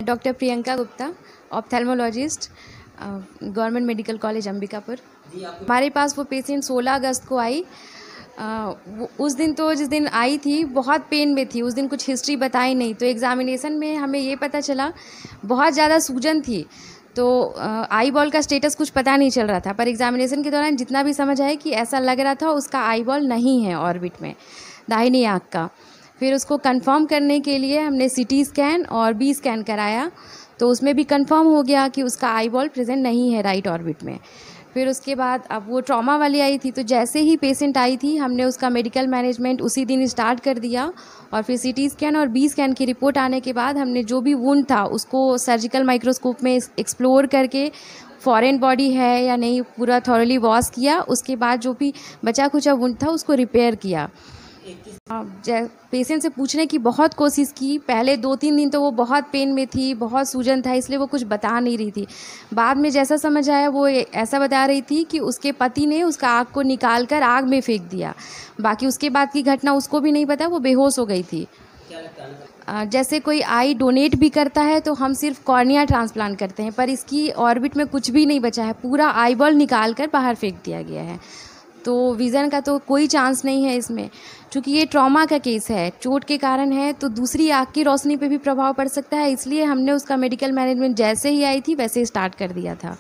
Doctor Priyanka Gupta, ophthalmologist, government medical college Ambikapur. हमारे पास वो पेशेंट 16 अगस्त को आई। उस दिन तो जिस दिन आई थी बहुत पेन में थी, उस दिन कुछ हिस्ट्री बताई नहीं, तो एग्जामिनेशन में हमें ये पता चला बहुत ज़्यादा सूजन थी, तो आई बॉल का स्टेटस कुछ पता नहीं चल रहा था। पर एग्जामिनेशन के दौरान जितना भी समझ आया कि ऐसा लग रहा था उसका आई बॉल नहीं है ऑर्बिट में, दाहिनी आँख का। फिर उसको कंफर्म करने के लिए हमने सीटी स्कैन और बी स्कैन कराया, तो उसमें भी कंफर्म हो गया कि उसका आई बॉल प्रेजेंट नहीं है राइट ऑर्बिट में। फिर उसके बाद अब वो ट्रॉमा वाली आई थी, तो जैसे ही पेशेंट आई थी हमने उसका मेडिकल मैनेजमेंट उसी दिन स्टार्ट कर दिया। और फिर सीटी स्कैन और बी स्कैन की रिपोर्ट आने के बाद हमने जो भी वुंड था उसको सर्जिकल माइक्रोस्कोप में एक्सप्लोर करके फॉरेन बॉडी है या नहीं पूरा थॉरली वॉश किया। उसके बाद जो भी बचा खुचा वुंड था उसको रिपेयर किया। पेशेंट से पूछने की बहुत कोशिश की। पहले 2-3 दिन तो वो बहुत पेन में थी, बहुत सूजन था, इसलिए वो कुछ बता नहीं रही थी। बाद में जैसा समझ आया वो ऐसा बता रही थी कि उसके पति ने उसका आग को निकाल कर आग में फेंक दिया। बाकी उसके बाद की घटना उसको भी नहीं पता, वो बेहोश हो गई थी। जैसे कोई आई डोनेट भी करता है तो हम सिर्फ कॉर्निया ट्रांसप्लांट करते हैं, पर इसकी ऑर्बिट में कुछ भी नहीं बचा है, पूरा आई बॉल निकाल कर बाहर फेंक दिया गया है। तो विज़न का तो कोई चांस नहीं है इसमें, क्योंकि ये ट्रॉमा का केस है, चोट के कारण है, तो दूसरी आँख की रोशनी पे भी प्रभाव पड़ सकता है। इसलिए हमने उसका मेडिकल मैनेजमेंट जैसे ही आई थी वैसे ही स्टार्ट कर दिया था।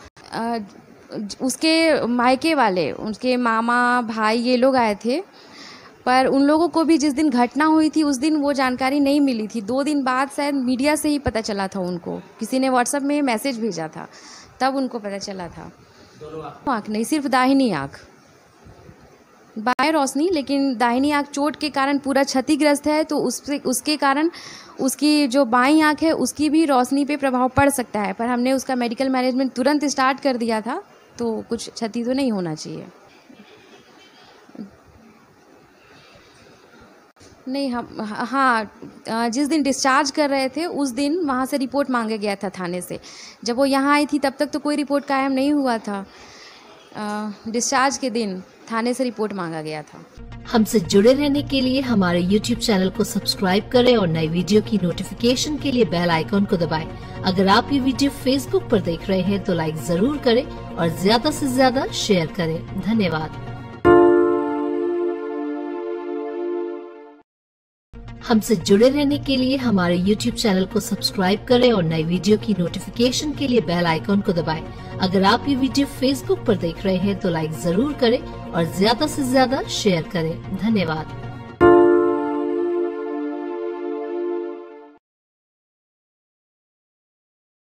उसके मायके वाले, उसके मामा भाई ये लोग आए थे, पर उन लोगों को भी जिस दिन घटना हुई थी उस दिन वो जानकारी नहीं मिली थी। 2 दिन बाद शायद मीडिया से ही पता चला था उनको, किसी ने व्हाट्सएप में मैसेज भेजा था, तब उनको पता चला था। आँख नहीं, सिर्फ दाहिनी आँख, बाएं रोशनी, लेकिन दाहिनी आँख चोट के कारण पूरा क्षतिग्रस्त है, तो उसके कारण उसकी जो बाईं आँख है उसकी भी रोशनी पे प्रभाव पड़ सकता है। पर हमने उसका मेडिकल मैनेजमेंट तुरंत स्टार्ट कर दिया था, तो कुछ क्षति तो नहीं होना चाहिए। नहीं, हाँ, जिस दिन डिस्चार्ज कर रहे थे उस दिन वहाँ से रिपोर्ट मांगा गया था थाने से। जब वो यहाँ आई थी तब तक तो कोई रिपोर्ट कायम नहीं हुआ था। डिस्चार्ज के दिन थाने से रिपोर्ट मांगा गया था। हमसे जुड़े रहने के लिए हमारे YouTube चैनल को सब्सक्राइब करें और नई वीडियो की नोटिफिकेशन के लिए बेल आइकॉन को दबाएं। अगर आप ये वीडियो Facebook पर देख रहे हैं तो लाइक जरूर करें और ज्यादा से ज्यादा शेयर करें। धन्यवाद। हमसे जुड़े रहने के लिए हमारे YouTube चैनल को सब्सक्राइब करें और नई वीडियो की नोटिफिकेशन के लिए बेल आइकॉन को दबाएं। अगर आप ये वीडियो Facebook पर देख रहे हैं तो लाइक जरूर करें और ज्यादा से ज्यादा शेयर करें। धन्यवाद।